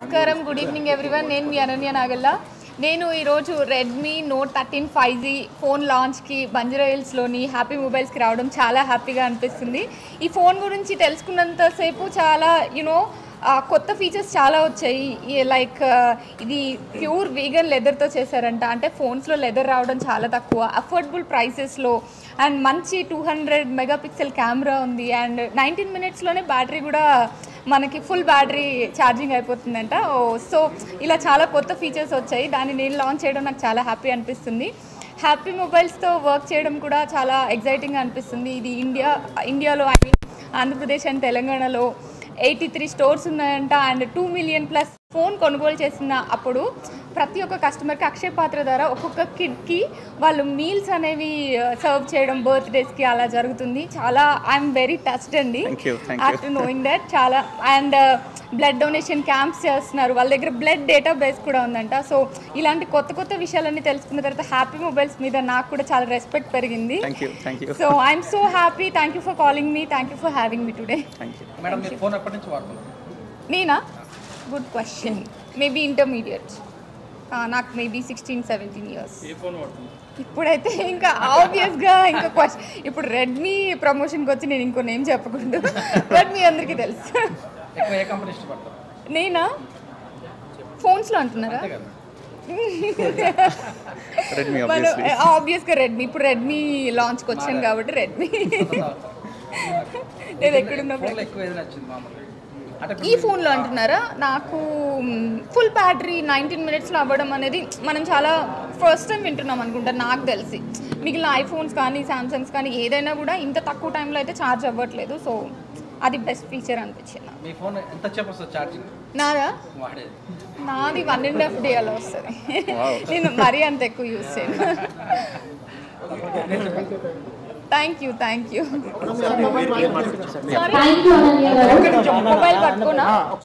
నమస్కారం, good evening everyone. నేను మీ అనన్య నాగల్ల. నేను ఈరోజు రెడ్మీ నోట్ 13 5G ఫోన్ లాంచ్కి బంజారా హిల్స్లోని హ్యాపీ మొబైల్స్కి రావడం చాలా హ్యాపీగా అనిపిస్తుంది. ఈ ఫోన్ గురించి తెలుసుకున్నంతసేపు చాలా కొత్త ఫీచర్స్ చాలా వచ్చాయి. లైక్ ఇది ప్యూర్ వీగన్ లెదర్తో చేశారంట. అంటే ఫోన్స్లో లెదర్ రావడం చాలా తక్కువ, అఫోర్డబుల్ ప్రైసెస్లో, అండ్ మంచి 200 మెగాపిక్సెల్ కెమెరా ఉంది. అండ్ 19 మినిట్స్లోనే బ్యాటరీ కూడా మనకి ఫుల్ బ్యాటరీ ఛార్జింగ్ అయిపోతుందంట. సో ఇలా చాలా కొత్త ఫీచర్స్ వచ్చాయి. దాన్ని నేను లాంచ్ చేయడం నాకు చాలా హ్యాపీ అనిపిస్తుంది. హ్యాపీ మొబైల్స్తో వర్క్ చేయడం కూడా చాలా ఎగ్జైటింగ్గా అనిపిస్తుంది. ఇది ఇండియాలో ఆంధ్రప్రదేశ్ అండ్ తెలంగాణలో 83 స్టోర్స్ ఉన్నాయంట. అండ్ 2 మిలియన్ ప్లస్ ఫోన్ కొనుగోలు చేసిన అప్పుడు ప్రతి ఒక్క కస్టమర్కి అక్షయ పాత్ర ద్వారా ఒక్కొక్క కిడ్కి వాళ్ళు మీల్స్ అనేవి సర్వ్ చేయడం బర్త్డేస్కి అలా జరుగుతుంది. చాలా ఐఎమ్ వెరీ టచ్డ్ అండి ఆఫ్టర్ నోయింగ్ దట్. చాలా అండ్ బ్లడ్ డొనేషన్ క్యాంప్స్ చేస్తున్నారు. వాళ్ళ దగ్గర బ్లడ్ డేటా బేస్ కూడా ఉందంట. సో ఇలాంటి కొత్త కొత్త విషయాలన్నీ తెలుసుకున్న తర్వాత హ్యాపీ మొబైల్స్ మీద నాకు కూడా చాలా రెస్పెక్ట్ పెరిగింది. So I'm so happy. Thank you for calling me. Thank you for having me today. నేనా? Good question. Maybe intermediate. నాకు మేబీ 16-17 ఇయర్స్. ఇప్పుడైతే ఇంకా ఆబ్వియస్గా ఇంకా క్వశ్చన్. ఇప్పుడు రెడ్మీ ప్రమోషన్కి వచ్చి నేను ఇంకో నేమ్ చెప్పకూడదు, బట్ మీ అందరికీ తెలుసు. నేనా? ఫోన్స్లో అంటున్నారా? ఆబ్వియస్గా రెడ్మీ. ఇప్పుడు రెడ్మీ లాంచ్కి వచ్చాను కాబట్టి రెడ్మీ. నేను ఎక్కడున్నప్పుడు ఈ ఫోన్లో అంటున్నారా? నాకు ఫుల్ బ్యాటరీ 19 మినిట్స్లో అవ్వడం అనేది మనం చాలా ఫస్ట్ టైం వింటున్నాం అనుకుంటా నాకు తెలిసి. మిగిలిన ఐఫోన్స్ కానీ శాంసంగ్స్ కానీ ఏదైనా కూడా ఇంత తక్కువ టైంలో అయితే ఛార్జ్ అవ్వట్లేదు. సో అది బెస్ట్ ఫీచర్ అనిపించింది. నాదా? నాది 1.5 day అలా వస్తుంది. నేను మరీ అంత ఎక్కువ యూజ్ చేయను. Thank you. మొబైల్ పట్టుకోనా?